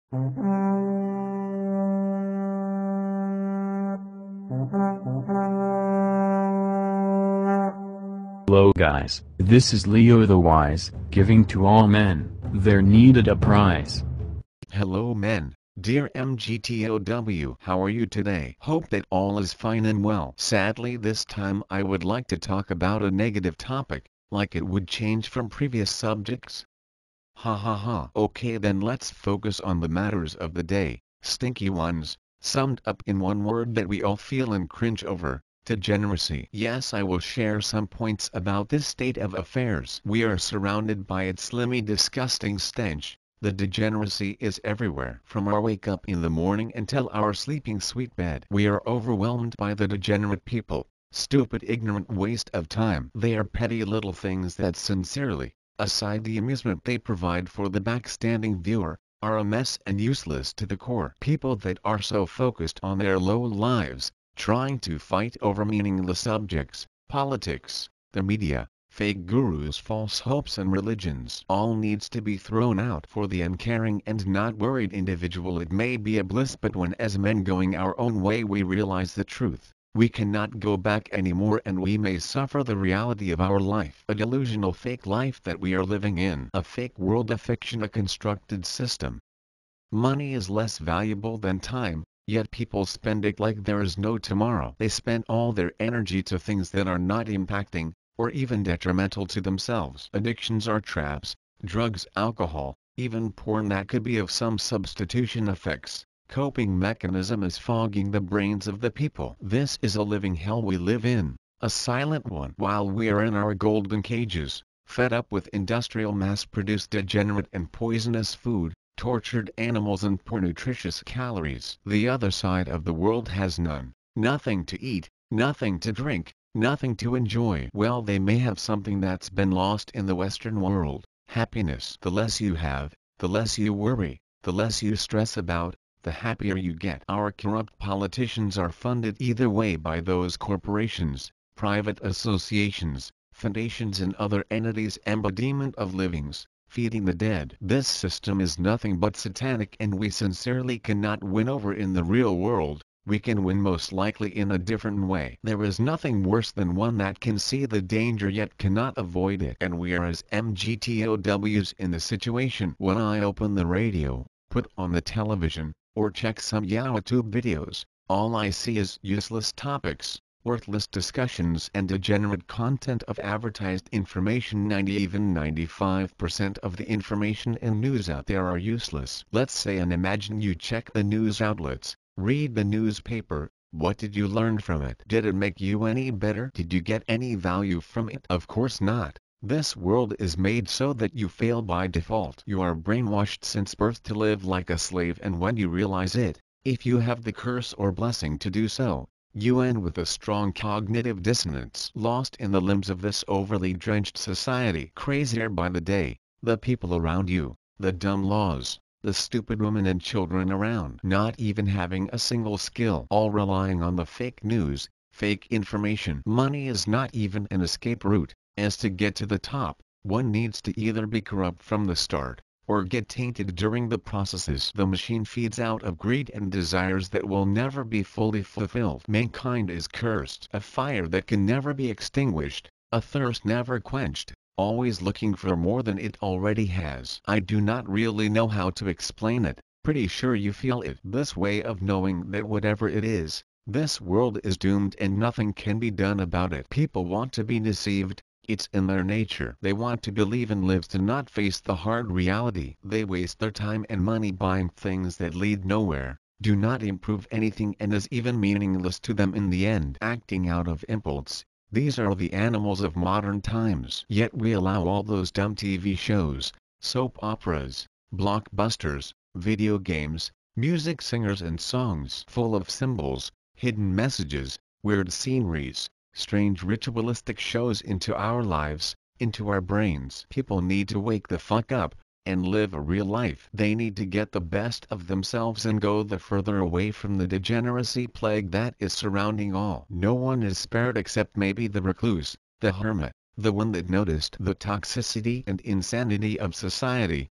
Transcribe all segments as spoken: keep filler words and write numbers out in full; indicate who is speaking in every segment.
Speaker 1: Hello guys, this is Leo the Wise, giving to all men, there needed a prize.
Speaker 2: Hello men, dear M G T O W. How are you today? Hope that all is fine and well. Sadly this time I would like to talk about a negative topic, like it would change from previous subjects. Ha ha ha. Okay then let's focus on the matters of the day, stinky ones, summed up in one word that we all feel and cringe over. Degeneracy. Yes, I will share some points about this state of affairs. We are surrounded by its slimy disgusting stench. The degeneracy is everywhere. From our wake up in the morning until our sleeping sweet bed. We are overwhelmed by the degenerate people. Stupid ignorant waste of time. They are petty little things that sincerely, aside the amusement they provide for the backstanding viewer, are a mess and useless to the core. People that are so focused on their low lives, trying to fight over meaningless subjects, politics, the media, fake gurus, false hopes and religions. All needs to be thrown out for the uncaring and not worried individual. It may be a bliss, but when as men going our own way we realize the truth, we cannot go back anymore and we may suffer the reality of our life. A delusional fake life that we are living in. A fake world, a fiction, a constructed system. Money is less valuable than time. Yet people spend it like there is no tomorrow. They spend all their energy to things that are not impacting, or even detrimental to themselves. Addictions are traps, drugs, alcohol, even porn that could be of some substitution effects. Coping mechanism is fogging the brains of the people. This is a living hell we live in, a silent one. While we are in our golden cages, fed up with industrial mass-produced degenerate and poisonous food, tortured animals and poor nutritious calories. The other side of the world has none, nothing to eat, nothing to drink, nothing to enjoy. Well, they may have something that's been lost in the Western world, happiness. The less you have, the less you worry, the less you stress about, the happier you get. Our corrupt politicians are funded either way by those corporations, private associations, foundations and other entities, embodiment of livings, feeding the dead. This system is nothing but satanic and we sincerely cannot win over in the real world. We can win most likely in a different way. There is nothing worse than one that can see the danger yet cannot avoid it. And we are as M G T O Ws in the situation. When I open the radio, put on the television, or check some YouTube videos, all I see is useless topics, worthless discussions and degenerate content of advertised information. ninety even ninety-five percent of the information and news out there are useless. Let's say and imagine you check the news outlets, read the newspaper. What did you learn from it? Did it make you any better? Did you get any value from it? Of course not. This world is made so that you fail by default. You are brainwashed since birth to live like a slave, and when you realize it, if you have the curse or blessing to do so, you end with a strong cognitive dissonance. Lost in the limbs of this overly drenched society. Crazier by the day, the people around you, the dumb laws, the stupid women and children around. Not even having a single skill. All relying on the fake news, fake information. Money is not even an escape route, as to get to the top, one needs to either be corrupt from the start, or get tainted during the processes. The machine feeds out of greed and desires that will never be fully fulfilled. Mankind is cursed. A fire that can never be extinguished, a thirst never quenched, always looking for more than it already has. I do not really know how to explain it, pretty sure you feel it. This way of knowing that whatever it is, this world is doomed and nothing can be done about it. People want to be deceived. It's in their nature. They want to believe and live to not face the hard reality. They waste their time and money buying things that lead nowhere, do not improve anything and is even meaningless to them in the end. Acting out of impulse, these are the animals of modern times. Yet we allow all those dumb T V shows, soap operas, blockbusters, video games, music singers and songs full of symbols, hidden messages, weird sceneries, strange ritualistic shows into our lives, into our brains. People need to wake the fuck up, and live a real life. They need to get the best of themselves and go the further away from the degeneracy plague that is surrounding all. No one is spared except maybe the recluse, the hermit, the one that noticed the toxicity and insanity of society,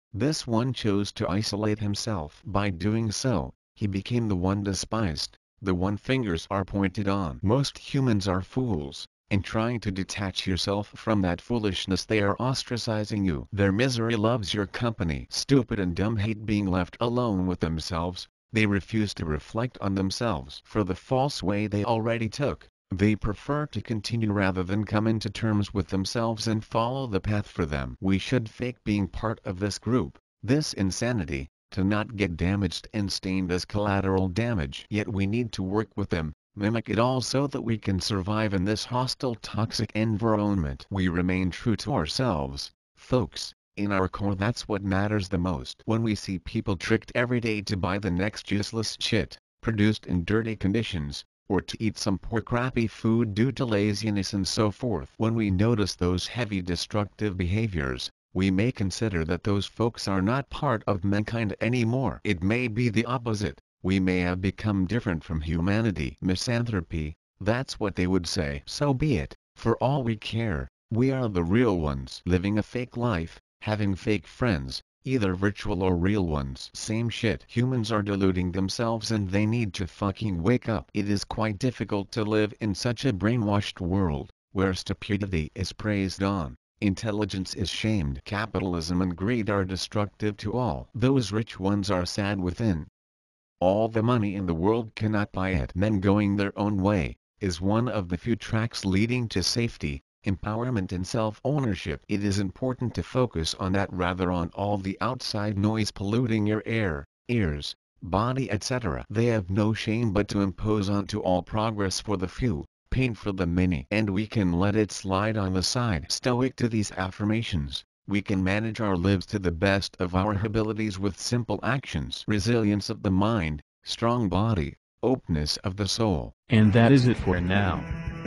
Speaker 2: This one chose to isolate himself. By doing so, he became the one despised, the one fingers are pointed on. Most humans are fools, and trying to detach yourself from that foolishness they are ostracizing you. Their misery loves your company. Stupid and dumb hate being left alone with themselves. They refuse to reflect on themselves for the false way they already took. They prefer to continue rather than come into terms with themselves and follow the path for them. We should fake being part of this group, this insanity, to not get damaged and stained as collateral damage. Yet we need to work with them, mimic it all so that we can survive in this hostile toxic environment. We remain true to ourselves, folks. In our core, that's what matters the most. When we see people tricked every day to buy the next useless shit, produced in dirty conditions, or to eat some poor crappy food due to laziness and so forth. When we notice those heavy destructive behaviors, we may consider that those folks are not part of mankind anymore. It may be the opposite. We may have become different from humanity. Misanthropy, that's what they would say. So be it. For all we care, we are the real ones. Living a fake life, having fake friends, either virtual or real ones. Same shit. Humans are deluding themselves and they need to fucking wake up. It is quite difficult to live in such a brainwashed world, where stupidity is praised on, intelligence is shamed. Capitalism and greed are destructive to all. Those rich ones are sad within. All the money in the world cannot buy it. Men going their own way is one of the few tracks leading to safety, empowerment and self-ownership. It is important to focus on that rather on all the outside noise polluting your air, ears, body et cetera. They have no shame but to impose onto all progress for the few, pain for the many. And we can let it slide on the side. Stoic to these affirmations, we can manage our lives to the best of our abilities with simple actions. Resilience of the mind, strong body, openness of the soul.
Speaker 1: And that is it for now.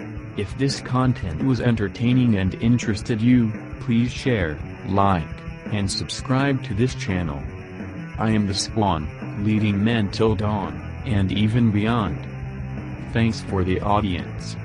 Speaker 1: If this content was entertaining and interested you, please share, like, and subscribe to this channel. I am the Swan, leading men till dawn, and even beyond. Thanks for the audience.